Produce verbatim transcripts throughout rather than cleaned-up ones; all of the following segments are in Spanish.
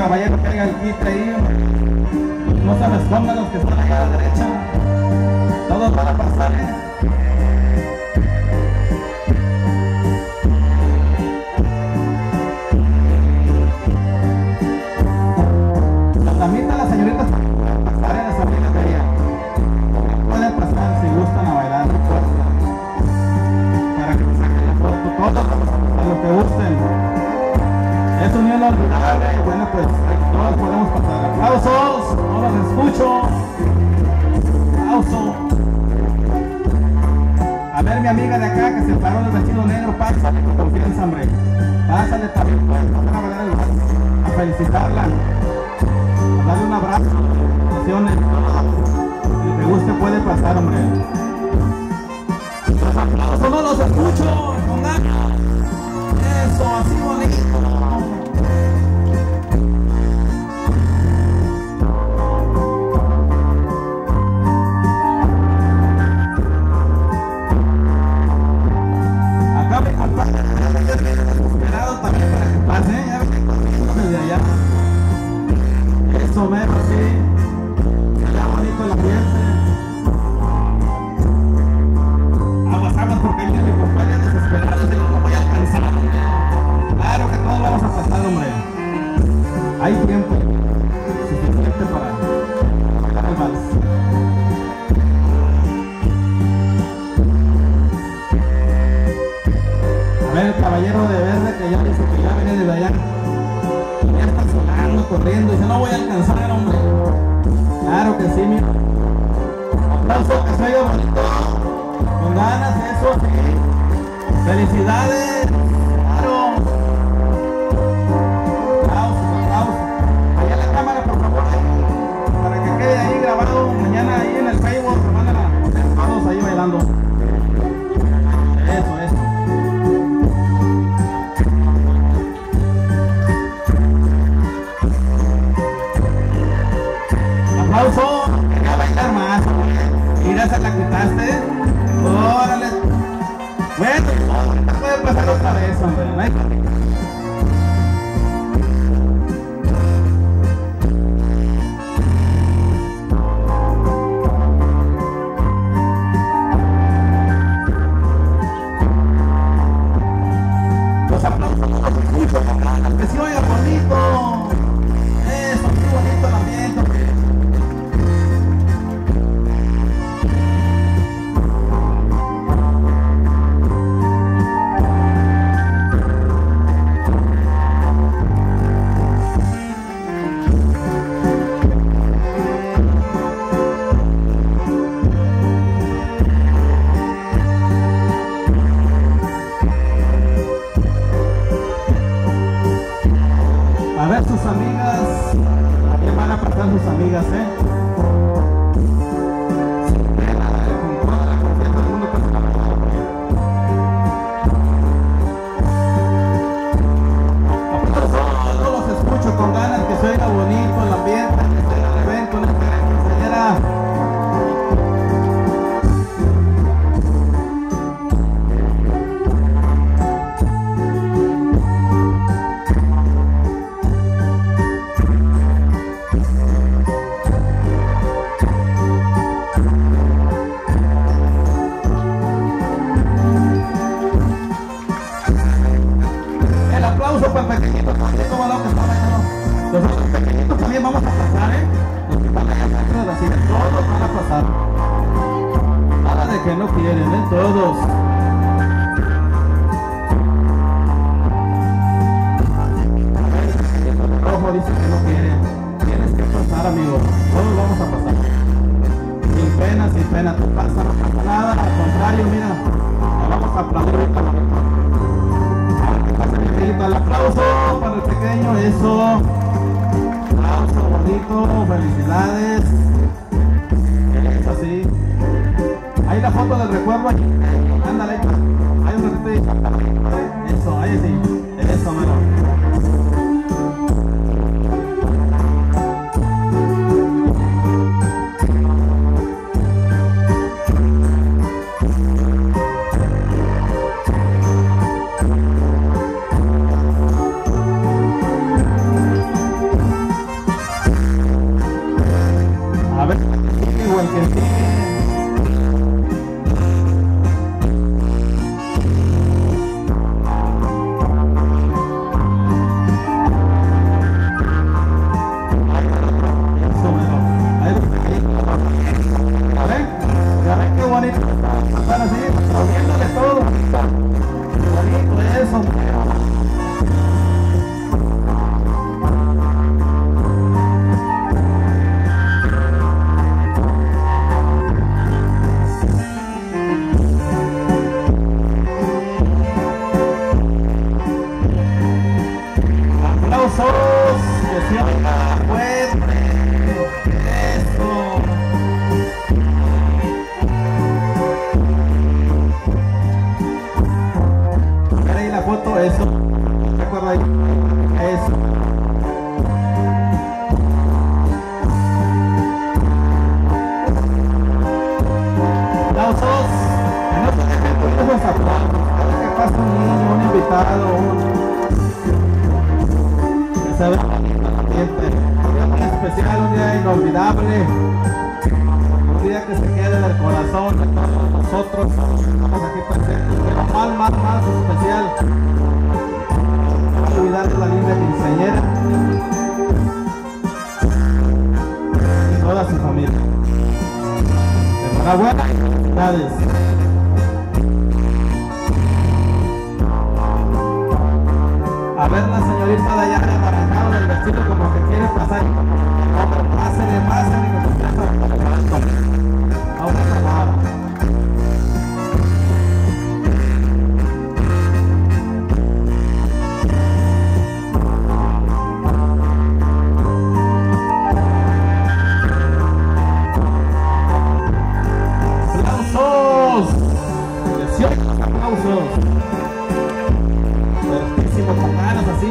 caballero que haga el quite ahí, no se me escondan los que están allá a la derecha, todos van a pasar, ¿eh? Las damitas, las señoritas pueden pasar, ¿eh? Las amigas de ella pueden pasar si gustan a bailar, no importa, para que me saquen la foto, todos a los que gusten. Es un día inolvidable y bueno, pues todos podemos pasar. ¡Aplausos! ¡No los escucho! ¡Aplauso! A ver, mi amiga de acá que se paró el vestido negro, pásale con confianza, hombre. Pásale también, pues, pasar a bailar el vals, a felicitarla, a darle un abrazo, felicitaciones. Si te guste puede pasar, hombre. Los aplausos no los escucho, con ganas. Eso, así bonito. Esperado también para que pase, ya ven desde allá. Eso mero, sí. Está bonito el ambiente. Aguas, aguas, porque hay gente que puede desesperado y no voy a alcanzar. Claro que todos vamos a pasar, hombre. Hay tiempo suficiente para bailar el vals. El caballero de verde que ya dice que ya viene desde allá, ya está sonando, corriendo, dice no voy a alcanzar, hombre. Claro que sí, mira. Aplauso, que se oiga bonito, con ganas, eso sí. Felicidades, claro. Aplausos, aplausos. Allá la cámara, por favor, para que quede ahí grabado. Mañana ahí en el Facebook se van a todos ahí bailando. Eso, eso. Aplauso, quería bailar más. Mira, se la quitaste. Órale. Bueno, puede pasar otra vez, hombre. No hay problema. Los aplausos no los escucho, que si oiga bonito. Eso, qué bonito el ambiente. A ver sus amigas, también van a pasar sus amigas, ¿eh? Sin pena, con toda la confianza del mundo, pues la verdad. Aplausos, no los escucho con ganas, que se oiga bonito el ambiente, que se el evento, la quinceañera. Para pequeñitos también, como lo que está bailando. Los otros pequeñitos también vamos a pasar, ¿eh? Los que están allá dentro de la silla, todos van a pasar. Nada de que no quieren, ¿eh? Todos. El rojo dice que no quiere. Tienes que pasar, amigo. Todos vamos a pasar. Sin pena, sin pena. Tú pasas, no pasa nada. Al contrario, mira. Te vamos a aplaudir ahorita. El aplauso para el pequeño, eso. Aplauso bonito, felicidades. Es así. Ahí la foto del recuerdo. Ándale. Hay un ratito. Eso, ahí sí. Eso, mano. Felicidades, hombre. Aplausos, que se oiga fuerte. Eso. A ver ahí la foto, eso. Recuerda ahí. Eso. Aplausos. Que no se dejen por esos aplausos. Cada que pasa un niño, un invitado, un se ve bonito el ambiente, un día muy especial, un día inolvidable, un día que se quede en el corazón de todos nosotros que estamos aquí presentes, pero más, más, más especial, no voy a olvidar de la linda quinceañera y toda su familia. Enhorabuena y felicidades. A ver la señorita de allá arrancado del vestido como que quiere pasar. Pásele, pásele, que se está preparando. Vamos a probar. ¡Aplausos! ¡Preciosos aplausos! Fuertísimo, con ganas así.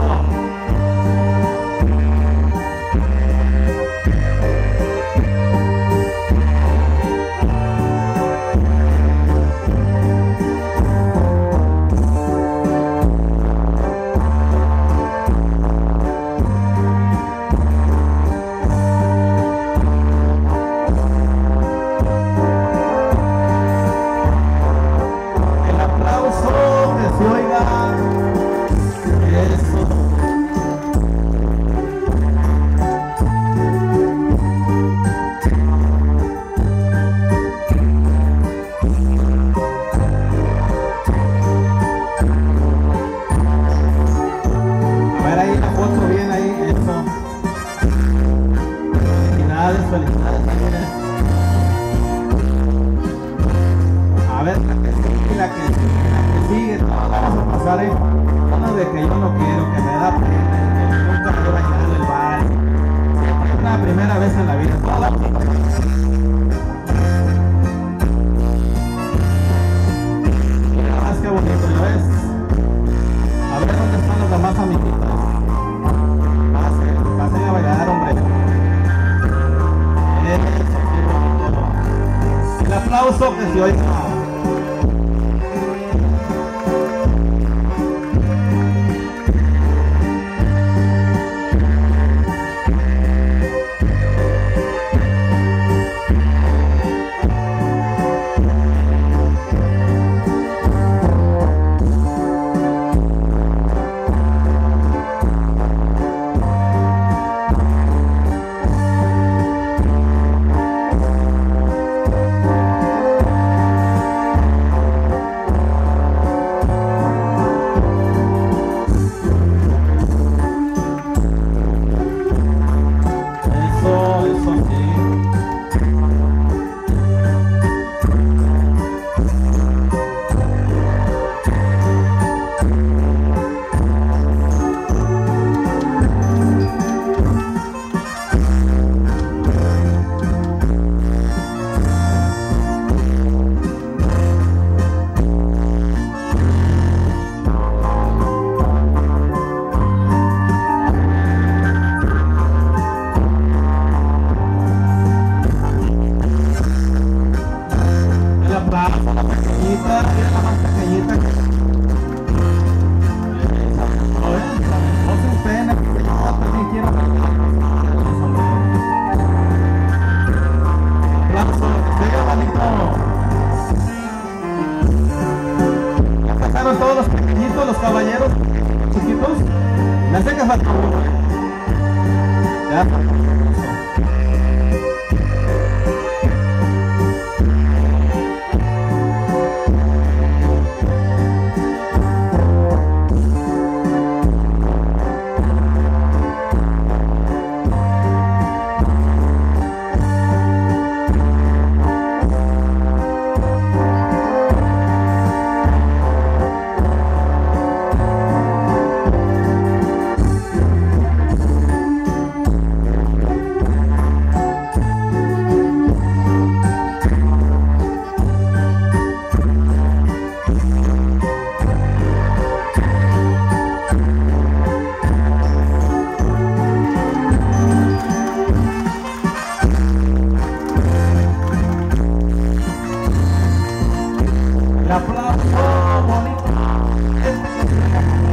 El aplauso que se oiga. Eso. A ver ahí la foto bien ahí, eso. Felicidades, felicidades, miren. A ver la que sigue, la que sigue, la que sigue, todas vamos a pasar ahí. Uno de que yo no quiero, que me da pena, que nunca me he bailado el baile. Siempre es una primera vez en la vida. Todas vamos a pasar. Mira más que bonito, ¿ya ves? A ver dónde están los demás amiguitos. Pasen, pasen a bailar, hombre. Eso, qué bonito. El aplauso que se oiga. Gracias.